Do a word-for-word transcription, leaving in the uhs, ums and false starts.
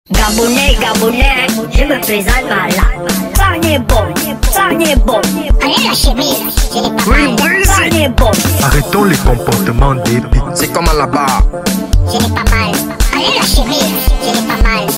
Gabonais, Gabonais, je me présente par là. Ça n'est bon, ça n'est bon. Allez la chemise, je n'ai pas mal. Ça n'est bon. Arrêtons les comportements débiles. C'est comme à la barre. Je n'ai pas mal. Allez la chemise, je n'ai pas mal.